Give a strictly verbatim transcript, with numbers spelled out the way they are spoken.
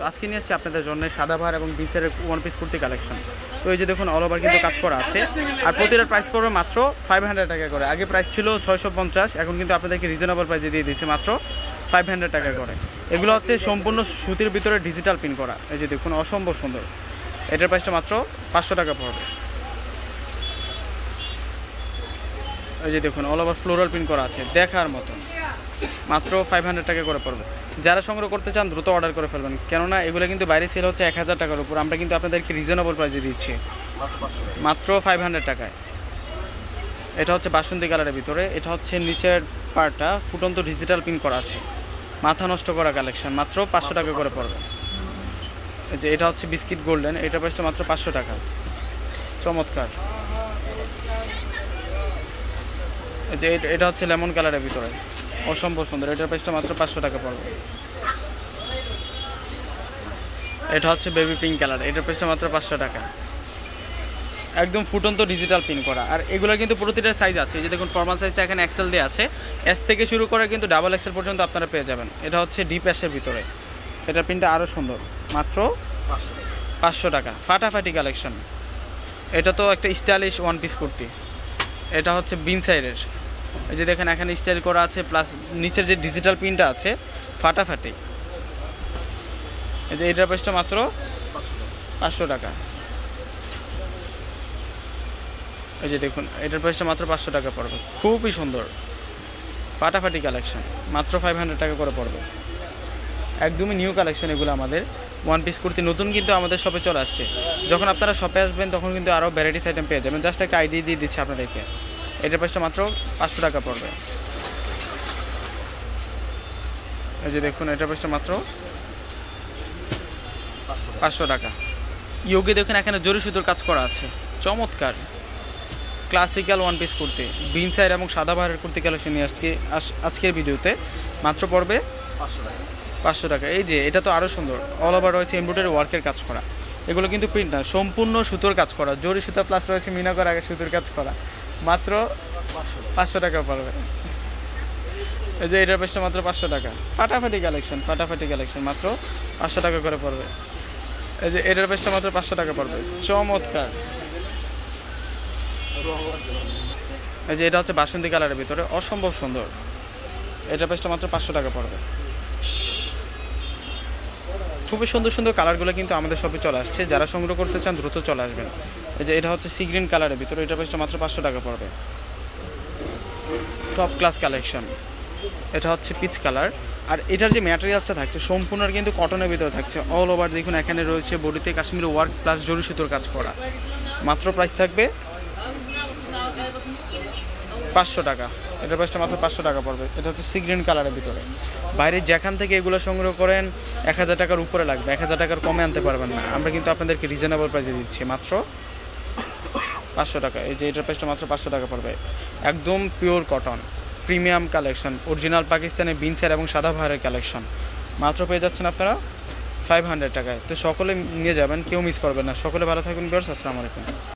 তো আজকে নিয়ে আসছি আপনাদের জন্য সাদাবাহার এবং বিনসের ওয়ান পিস কুর্তি কালেকশন। তো এই যে দেখুন অল ওভার কিন্তু কাজ করা আছে, আর প্রতিটার প্রাইস পড়বে মাত্র ফাইভ হান্ড্রেড টাকা করে। আগে প্রাইস ছিল ছয়শো পঞ্চাশ, এখন কিন্তু আপনাদেরকে রিজনেবল প্রাইসে দিয়ে দিচ্ছে মাত্র ফাইভ হান্ড্রেড টাকা করে। এগুলো হচ্ছে সম্পূর্ণ সুতির ভিতরে ডিজিটাল প্রিন্ট করা। এই যে দেখুন অসম্ভব সুন্দর, এটার প্রাইসটা মাত্র পাঁচশো টাকা পড়বে। এই যে দেখুন অল ওভার ফ্লোরাল প্রিন্ট করা আছে, দেখার মতন, মাত্র ফাইভ হান্ড্রেড টাকা করে পড়বে। যারা সংগ্রহ করতে চান দ্রুত অর্ডার করে ফেলবেন, কেননা এগুলো কিন্তু বাইরে সেল হচ্ছে এক হাজার টাকার উপর, আমরা কিন্তু আপনাদেরকে রিজনেবল প্রাইসে দিচ্ছি মাত্র ফাইভ হান্ড্রেড টাকায়। এটা হচ্ছে বাসন্তী কালারের ভিতরে, এটা হচ্ছে নিচের পার্টটা ফুটন্ত ডিজিটাল প্রিন্ট করা আছে, মাথা নষ্ট করা কালেকশন, মাত্র পাঁচশো টাকা করে পড়বে। এই যে এটা হচ্ছে বিস্কিট গোল্ডেন, এটা প্রাইসটা মাত্র পাঁচশো টাকা, চমৎকার। এই যে এটা হচ্ছে লেমন কালারের ভিতরে, অসম্ভব সুন্দর, এটার প্রাইসটা মাত্র পাঁচশো টাকা পড়বে। এটা হচ্ছে বেবি পিঙ্ক কালার, এটার প্রাইসটা মাত্র পাঁচশো টাকা, একদম ফুটন্ত ডিজিটাল প্রিন্ট করা। আর এগুলো কিন্তু প্রতিটার সাইজ আছে, এই যে দেখুন ফর্মাল সাইজটা এখানে এক্সেল দিয়ে আছে, এস থেকে শুরু করে কিন্তু ডাবল এক্সেল পর্যন্ত আপনারা পেয়ে যাবেন। এটা হচ্ছে ডিপ এসের ভিতরে, এটার প্রিন্টটা আরও সুন্দর, মাত্র পাঁচশো টাকা, ফাটাফাটি কালেকশন। এটা তো একটা স্টাইলিশ ওয়ান পিস কুর্তি, এটা হচ্ছে বিন সাইডের, এই যে দেখেন এখানে স্টাইল করা আছে, প্লাস নিচের যে ডিজিটাল প্রিন্টটা আছে ফাটাফাটি। এই যে এটার প্রাইসটা মাত্র পাঁচশো টাকা। এই যে দেখুন এটার প্রাইসটা মাত্র পাঁচশো টাকা পড়বে, খুবই সুন্দর ফাটাফাটি কালেকশন, মাত্র ফাইভ হান্ড্রেড টাকা করে পড়বে। একদমই নিউ কালেকশন এগুলো আমাদের ওয়ান পিস কুর্তি, নতুন কিন্তু আমাদের শপে চলে আসছে। যখন আপনারা শপে আসবেন তখন কিন্তু আরও ভ্যারাইটিস আইটেম পেয়ে যাবেন। জাস্ট একটা আইডিয়া দিয়ে দিচ্ছি আপনাদেরকে, এটার প্রাইসটা মাত্র পাঁচশো টাকা পড়বে। এই যে দেখুন এটার প্রাইসটা মাত্র পাঁচশো টাকা। ইয়োগে দেখুন এখানে জরি সুতোর কাজ করা আছে, চমৎকার classical one piece kurti, Bin Saeed এবং সাদাবাহারের কুর্তি কালেকশন নিয়ে আসছি আজকের ভিডিওতে, মাত্র পড়বে পাঁচশো টাকা। এই যে এটা তো আরও সুন্দর, অল ওভার রয়েছে এমব্রয়ডারি ওয়ার্কের কাজ করা, এগুলো কিন্তু প্রিন্ট না, সম্পূর্ণ সুতোর কাজ করা, জরি সুতা প্লাস রয়েছে মিনা করা আগে সুতোর কাজ করা, মাত্র পাঁচশো টাকা পড়বে। এই যে এটার প্রাইসটা মাত্র পাঁচশো টাকা, ফাটাফাটি কালেকশন, ফাটাফাটি কালেকশন, মাত্র পাঁচশো টাকা করে পড়বে। এই যে এটার প্রাইসটা মাত্র পাঁচশো টাকা পড়বে, চমৎকার। এই যে এটা হচ্ছে বাসন্তী কালারের ভিতরে, অসম্ভব সুন্দর, এটার প্রাইসটা মাত্র পাঁচশো টাকা পড়বে। খুবই সুন্দর সুন্দর কালারগুলো কিন্তু আমাদের শপে চলে আসছে, যারা সংগ্রহ করতে চান দ্রুত চলে আসবেন। এই যে এটা হচ্ছে সি গ্রিন কালারের ভিতরে, এটার প্রাইসটা মাত্র পাঁচশো টাকা পড়বে, টপ ক্লাস কালেকশন। এটা হচ্ছে পিচ কালার, আর এটার যে ম্যাটেরিয়ালসটা থাকছে সম্পূর্ণ কিন্তু কটনের ভিতরে থাকছে, অল ওভার দেখুন এখানে রয়েছে বডিতে কাশ্মীরি ওয়ার্ক প্লাস জরি সুতোর কাজ করা, মাত্র প্রাইস থাকবে পাঁচশো টাকা, এটার প্রাইসটা মাত্র পাঁচশো টাকা পড়বে। এটা হচ্ছে সি গ্রিন কালারের ভিতরে, বাইরে যেখান থেকে এগুলো সংগ্রহ করেন এক হাজার টাকার উপরে লাগবে, এক হাজার টাকার কমে আনতে পারবেন না, আমরা কিন্তু আপনাদেরকে রিজনেবল প্রাইসে দিচ্ছি মাত্র পাঁচশো টাকা। এই যে এটার প্রাইসটা মাত্র পাঁচশো টাকা পড়বে, একদম pure cotton premium collection, original Pakistani বিনসের এবং সাদাবাহারের কালেকশন, মাত্র পেয়ে যাচ্ছেন আপনারা ফাইভ হান্ড্রেড টাকায়। তো সকলে নিয়ে যাবেন, কেউ মিস করবেন না। সকলে ভালো থাকবেন ভিউয়ার্স, আসসালামু আলাইকুম।